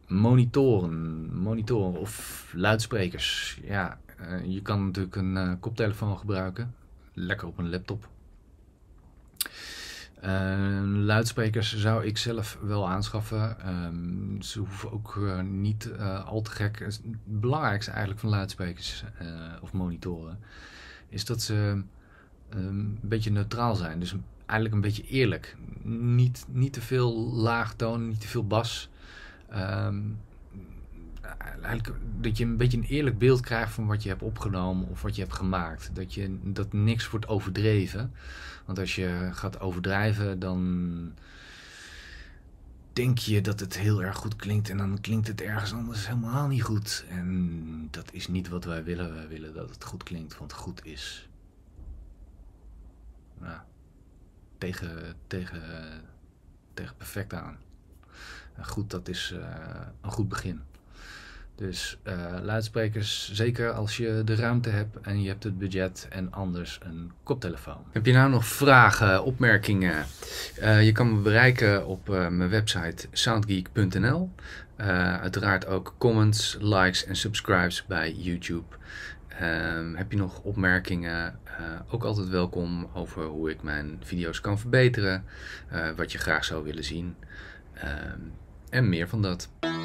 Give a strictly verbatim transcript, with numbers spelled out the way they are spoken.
monitoren, monitoren of luidsprekers. Ja, uh, je kan natuurlijk een uh, koptelefoon gebruiken. Lekker op een laptop. Uh, luidsprekers zou ik zelf wel aanschaffen. Um, ze hoeven ook uh, niet uh, al te gek. Het belangrijkste eigenlijk van luidsprekers uh, of monitoren is dat ze um, een beetje neutraal zijn. Dus eigenlijk een beetje eerlijk. Niet, niet te veel laagtoon, niet te veel bas. Um, eigenlijk dat je een beetje een eerlijk beeld krijgt van wat je hebt opgenomen of wat je hebt gemaakt. Dat, je, dat niks wordt overdreven. Want als je gaat overdrijven, dan denk je dat het heel erg goed klinkt en dan klinkt het ergens anders helemaal niet goed. En dat is niet wat wij willen. Wij willen dat het goed klinkt, want goed is nou, tegen, tegen, tegen perfect aan. En goed, dat is uh, een goed begin. Dus uh, luidsprekers, zeker als je de ruimte hebt en je hebt het budget en anders een koptelefoon. Heb je nou nog vragen, opmerkingen? Uh, je kan me bereiken op uh, mijn website soundgeek punt n l. Uh, uiteraard ook comments, likes en subscribes bij YouTube. Uh, heb je nog opmerkingen? Uh, ook altijd welkom over hoe ik mijn video's kan verbeteren. Uh, wat je graag zou willen zien. Uh, en meer van dat.